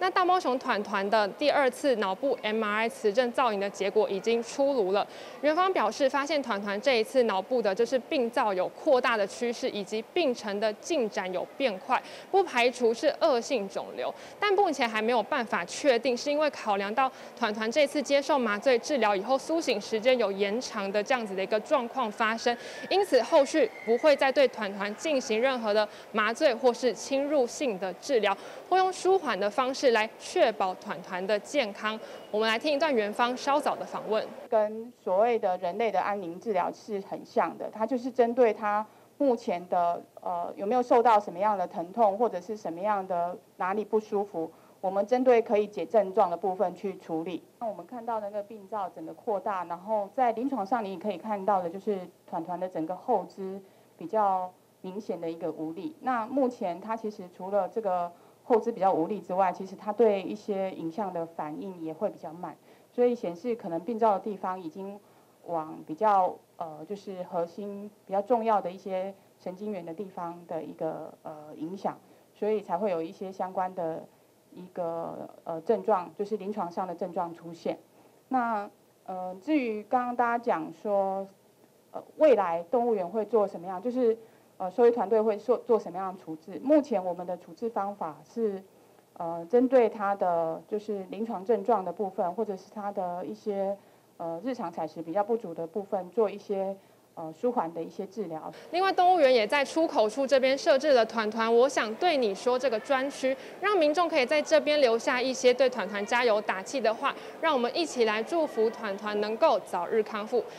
那大猫熊团团的第2次脑部 MRI 磁振造影的结果已经出炉了。园方表示，发现团团这一次脑部的就是病灶有扩大的趋势，以及病程的进展有变快，不排除是恶性肿瘤，但目前还没有办法确定，是因为考量到团团这次接受麻醉治疗以后，苏醒时间有延长的这样子的一个状况发生，因此后续不会再对团团进行任何的麻醉或是侵入性的治疗，会用舒缓的方式来确保团团的健康。我们来听一段园方稍早的访问， 跟所谓的人类的安宁治疗是很像的，它就是针对它目前的有没有受到什么样的疼痛，或者是什么样的哪里不舒服，我们针对可以解症状的部分去处理。那我们看到那个病灶整个扩大，然后在临床上你可以看到的就是团团的整个后肢比较明显的一个无力。那目前它其实除了这个后肢比较无力之外，其实它对一些影像的反应也会比较慢，所以显示可能病灶的地方已经往比较就是核心比较重要的一些神经元的地方的一个影响，所以才会有一些相关的一个症状，就是临床上的症状出现。那至于刚刚大家讲说未来动物园会做什么样，就是兽医团队会做什么样的处置？目前我们的处置方法是，针对它的就是临床症状的部分，或者是它的一些日常采食比较不足的部分，做一些舒缓的一些治疗。 另外，动物园也在出口处这边设置了团团我想对你说这个专区，让民众可以在这边留下一些对团团加油打气的话，让我们一起来祝福团团能够早日康复。